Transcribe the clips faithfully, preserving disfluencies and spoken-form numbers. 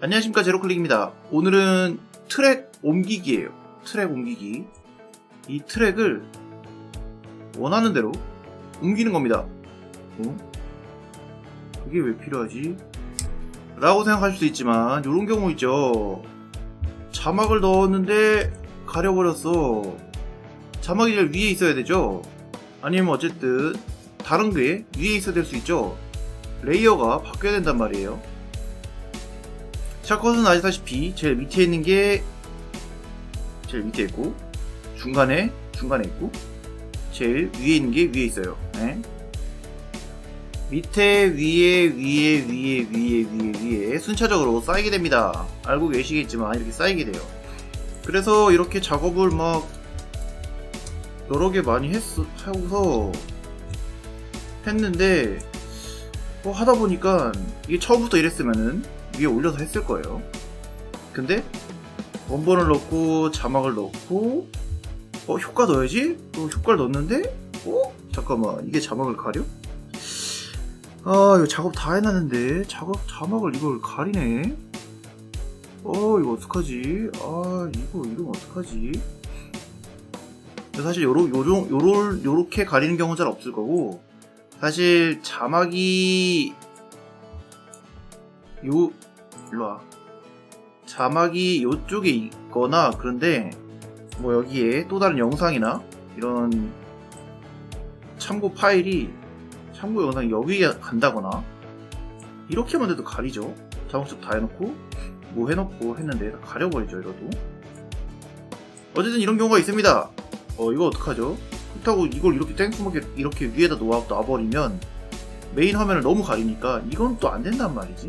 안녕하십니까, 제로클릭입니다. 오늘은 트랙 옮기기예요. 트랙 옮기기. 이 트랙을 원하는 대로 옮기는 겁니다. 어? 그게 왜 필요하지? 라고 생각할 수도 있지만 이런 경우 있죠. 자막을 넣었는데 가려버렸어. 자막이 제일 위에 있어야 되죠. 아니면 어쨌든 다른 게 위에 있어야 될 수 있죠. 레이어가 바뀌어야 된단 말이에요. 샷컷은 아시다시피 제일 밑에 있는 게 제일 밑에 있고, 중간에 중간에 있고, 제일 위에 있는 게 위에 있어요. 네. 밑에 위에 위에 위에 위에 위에 위에 순차적으로 쌓이게 됩니다. 알고 계시겠지만 이렇게 쌓이게 돼요. 그래서 이렇게 작업을 막 여러 개 많이 했, 하고서 했는데 뭐 하다 보니까 이게 처음부터 이랬으면은 위에 올려서 했을 거예요. 근데 원본을 넣고 자막을 넣고 어 효과 넣어야지? 또 효과를 넣었는데 어? 잠깐만, 이게 자막을 가려? 아, 이거 작업 다 해놨는데 작업 자막을 이걸 가리네. 어 이거 어떡하지? 아 이거 이러면 어떡하지? 사실 요러, 요러, 요럴, 요렇게 가리는 경우는 잘 없을 거고, 사실 자막이 요 일로와 자막이 요쪽에 있거나, 그런데 뭐 여기에 또 다른 영상이나 이런 참고 파일이 참고 영상이 여기에 간다거나 이렇게만 돼도 가리죠. 자막 쪽 다 해놓고 뭐 해놓고 했는데 다 가려버리죠. 이러도 어쨌든 이런 경우가 있습니다. 어 이거 어떡하죠? 그렇다고 이걸 이렇게 땡스하게 이렇게 위에다 놓아, 놔버리면 메인 화면을 너무 가리니까 이건 또 안 된단 말이지.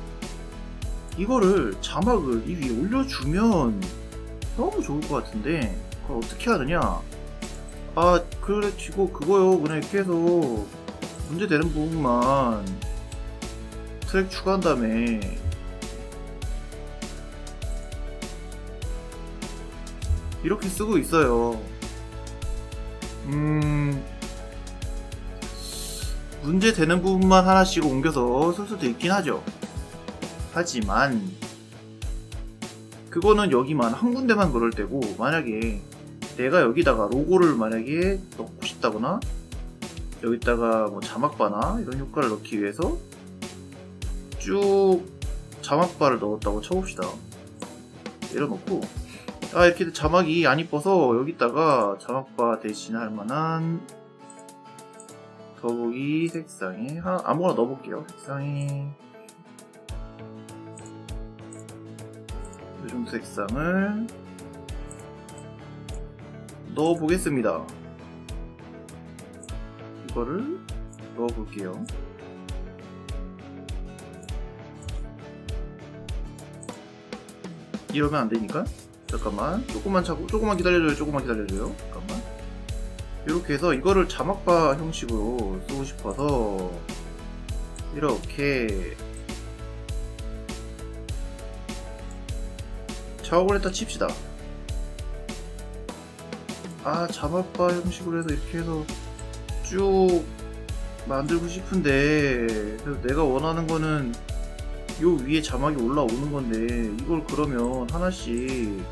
이거를 자막을 이 위에 올려주면 너무 좋을 것 같은데 그걸 어떻게 하느냐. 아 그래 치고 그거요, 그냥 이렇게 해서 문제되는 부분만 트랙 추가한 다음에 이렇게 쓰고 있어요. 음... 문제되는 부분만 하나씩 옮겨서 쓸 수도 있긴 하죠. 하지만 그거는 여기만 한 군데만 그럴 때고, 만약에 내가 여기다가 로고를 만약에 넣고 싶다거나 여기다가 뭐 자막바나 이런 효과를 넣기 위해서 쭉 자막바를 넣었다고 쳐봅시다. 내려놓고 아 이렇게 자막이 안 이뻐서 여기다가 자막바 대신 할만한 더보기 색상에 하나, 아무거나 넣어볼게요. 색상에 이 정도 색상을 넣어보겠습니다. 이거를 넣어볼게요. 이러면 안되니까 잠깐만, 조금만 차고, 조금만 기다려줘요. 조금만 기다려줘요. 잠깐만. 이렇게 해서 이거를 자막바 형식으로 쓰고 싶어서 이렇게 작업을 했다 칩시다. 아 자막바 형식으로 해서 이렇게 해서 쭉 만들고 싶은데, 그래서 내가 원하는 거는 요 위에 자막이 올라오는 건데 이걸 그러면 하나씩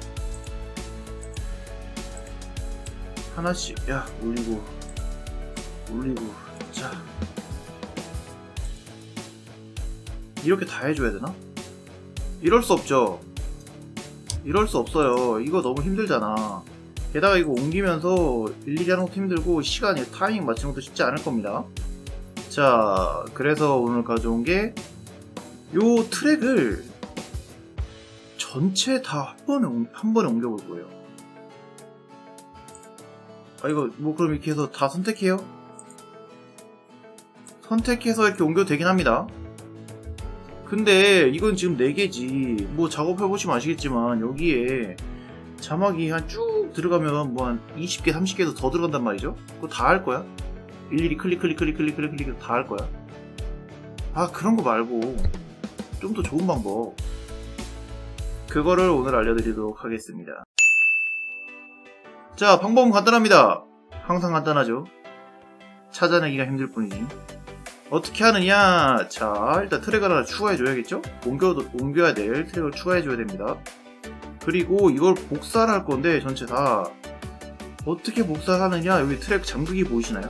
하나씩 야 올리고 올리고 자 이렇게 다 해줘야 되나? 이럴 수 없죠. 이럴 수 없어요. 이거 너무 힘들잖아. 게다가 이거 옮기면서 일일이 하는 것도 힘들고 시간이 타이밍 맞추는 것도 쉽지 않을 겁니다. 자 그래서 오늘 가져온 게 요 트랙을 전체 다 한 번에 한 번에 옮겨볼 거예요. 아 이거 뭐 그럼 이렇게 해서 다 선택해요? 선택해서 이렇게 옮겨도 되긴 합니다. 근데 이건 지금 네 개지. 뭐 작업해보시면 아시겠지만 여기에 자막이 한 쭉 들어가면 뭐 한 이십 개 삼십 개도 더 들어간단 말이죠. 그거 다 할 거야? 일일이 클릭 클릭 클릭 클릭 클릭 클릭 다 할 거야? 아 그런 거 말고 좀 더 좋은 방법, 그거를 오늘 알려드리도록 하겠습니다. 자 방법은 간단합니다. 항상 간단하죠. 찾아내기가 힘들 뿐이지. 어떻게 하느냐? 자, 일단 트랙을 하나 추가해줘야겠죠? 옮겨, 옮겨야 될 트랙을 추가해줘야 됩니다. 그리고 이걸 복사를 할 건데, 전체 다. 어떻게 복사를 하느냐? 여기 트랙 잠그기 보이시나요?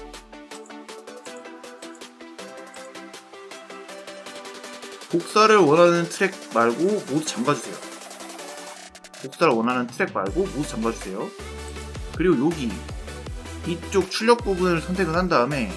복사를 원하는 트랙 말고 모두 잠가주세요. 복사를 원하는 트랙 말고 모두 잠가주세요. 그리고 여기 이쪽 출력 부분을 선택을 한 다음에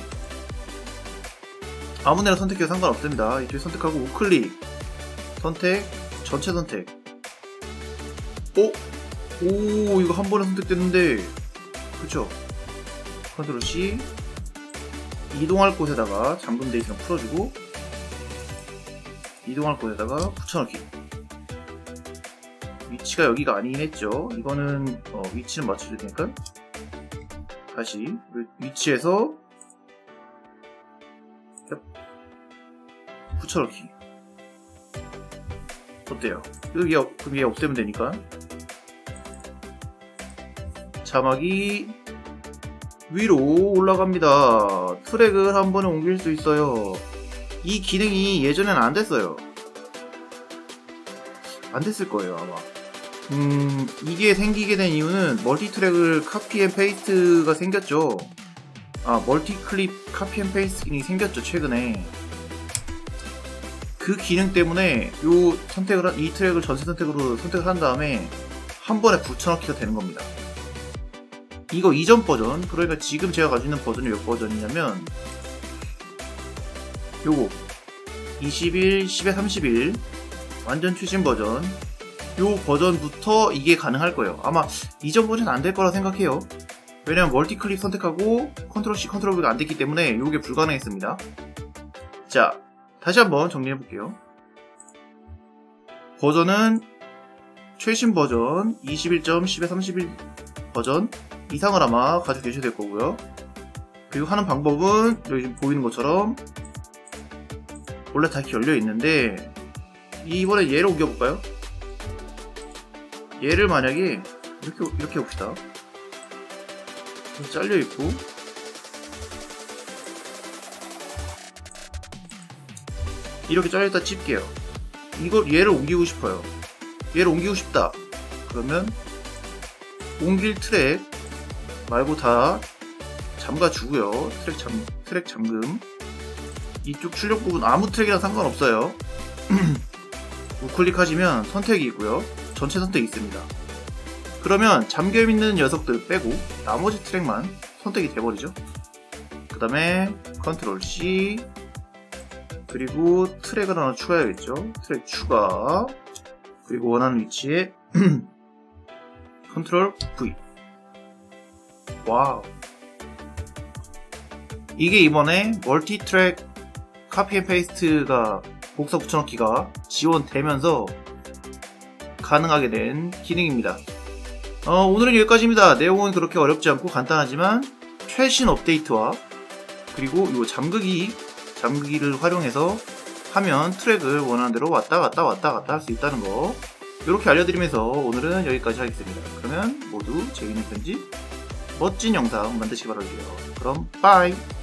아무데나 선택해도 상관없습니다. 이쪽에 선택하고 우클릭 선택, 전체 선택. 오! 오, 이거 한 번에 선택됐는데, 그쵸? 컨트롤 C 이동할 곳에다가 잠금 데이터를 풀어주고 이동할 곳에다가 붙여넣기. 위치가 여기가 아니긴 했죠. 이거는 어, 위치는 맞춰줄 테니까 다시 위치에서 붙여넣기. 어때요? 여기 그럼 얘 없애면 되니까. 자막이 위로 올라갑니다. 트랙을 한 번에 옮길 수 있어요. 이 기능이 예전에는 안 됐어요. 안 됐을 거예요, 아마. 음, 이게 생기게 된 이유는 멀티 트랙을 카피 앤 페이스트가 생겼죠. 아, 멀티 클립 카피 앤 페이스트 기능이 생겼죠, 최근에. 그 기능 때문에 요 선택을 한, 이 트랙을 전체 선택으로 선택을 한 다음에 한 번에 붙여넣기가 되는 겁니다. 이거 이전 버전, 그러니까 지금 제가 가지고 있는 버전이 몇 버전이냐면 요거 이십일, 십에 삼십일 완전 최신 버전, 요 버전부터 이게 가능할 거예요. 아마 이전 버전은 안 될 거라 생각해요. 왜냐면 멀티클릭 선택하고 컨트롤 C, 컨트롤 V가 안 됐기 때문에 요게 불가능했습니다. 자, 다시 한번 정리해 볼게요. 버전은 최신 버전 이십일 점 십에 삼십일 버전 이상을 아마 가지고 계셔야 될 거고요. 그리고 하는 방법은 여기 지금 보이는 것처럼 원래 다 열려 있는데, 이번에 얘를 옮겨볼까요? 얘를 만약에 이렇게 이렇게 해봅시다. 잘려 있고 이렇게 잘렸다 찝게요. 이걸 얘를 옮기고 싶어요. 얘를 옮기고 싶다. 그러면 옮길 트랙 말고 다 잠가주고요. 트랙 잠 트랙 잠금. 이쪽 출력 부분 아무 트랙이랑 상관없어요. 우클릭하시면 선택이 있고요. 전체 선택이 있습니다. 그러면 잠겨있는 녀석들 빼고 나머지 트랙만 선택이 돼버리죠. 그 다음에 컨트롤 C 그리고 트랙을 하나 추가해야겠죠. 트랙 추가 그리고 원하는 위치에 컨트롤 V. 와우, 이게 이번에 멀티 트랙 카피 앤 페이스트가 복사 붙여넣기가 지원되면서 가능하게 된 기능입니다. 어, 오늘은 여기까지입니다. 내용은 그렇게 어렵지 않고 간단하지만 최신 업데이트와 그리고 이 잠그기 잠그기를 활용해서 하면 트랙을 원하는 대로 왔다 갔다 왔다 갔다 할 수 있다는 거 이렇게 알려드리면서 오늘은 여기까지 하겠습니다. 그러면 모두 재미있는 편집 멋진 영상 만드시기 바랄게요. 그럼 빠이.